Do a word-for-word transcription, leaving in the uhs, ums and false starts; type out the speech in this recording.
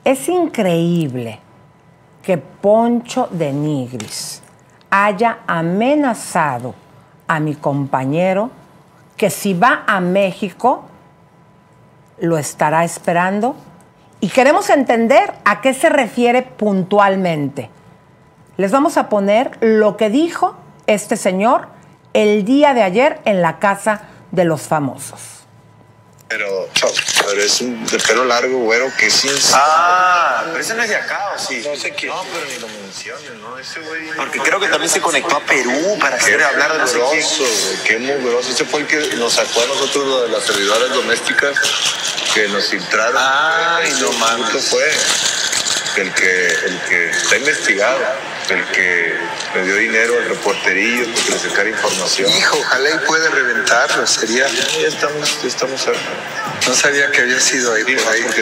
Es increíble que Poncho de Nigris haya amenazado a mi compañero que si va a México lo estará esperando, y queremos entender a qué se refiere puntualmente. Les vamos a poner lo que dijo este señor el día de ayer en la Casa de los Famosos. Pero, pero es un de pelo largo, güero, que sí. Ah, pero ese no es de acá, ¿o sí? No sé qué. No, pero ni lo menciones, ¿no? Ese güey. Porque creo que también se conectó a Perú para hacer Qué hablar de no sé quién. mugroso, güey, qué mugroso. Ese fue el que nos sacó a nosotros lo de las servidoras domésticas que nos filtraron. Ay, Ese no mames. puto fue el que, el que está investigado, el que le dio dinero al reporterillo porque le sacara información. Hijo, ojalá y puede reventarlo, sería. Ya estamos, ya estamos cerca. No sabía que había sido ahí por ahí.